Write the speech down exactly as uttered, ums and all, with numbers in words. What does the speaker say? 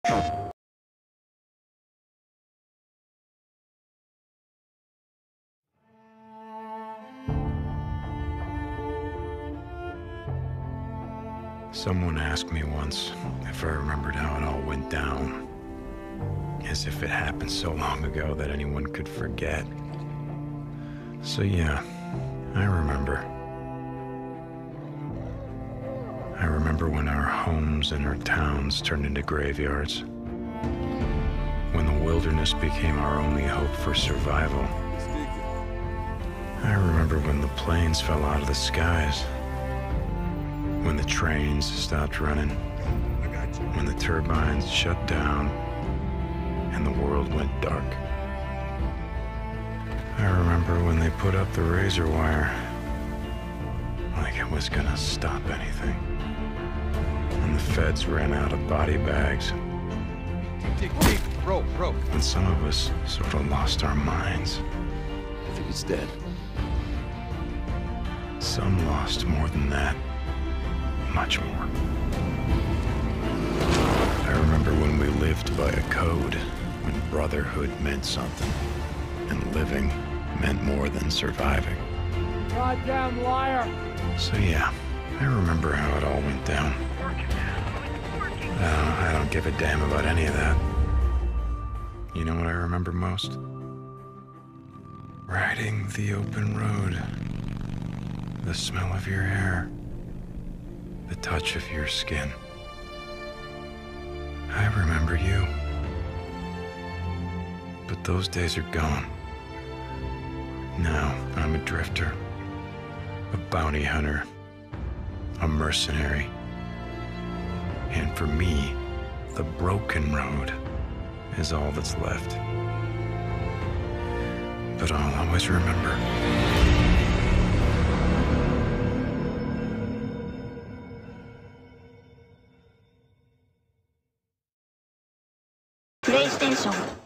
Someone asked me once if I remembered how it all went down, as if it happened so long ago that anyone could forget. So yeah, I remember. I remember when our homes and our towns turned into graveyards, when the wilderness became our only hope for survival. I remember when the planes fell out of the skies, when the trains stopped running, when the turbines shut down, and the world went dark. I remember when they put up the razor wire, like it was gonna stop anything. And the feds ran out of body bags. Dig deep, rope, rope. And some of us sort of lost our minds. I think he's dead. Some lost more than that. Much more. I remember when we lived by a code, when brotherhood meant something, and living meant more than surviving. Goddamn liar! So yeah, I remember how it all went down. Uh, I don't give a damn about any of that. You know what I remember most? Riding the open road. The smell of your hair. The touch of your skin. I remember you. But those days are gone. Now I'm a drifter, a bounty hunter, a mercenary. And for me, the broken road is all that's left. But I'll always remember. PlayStation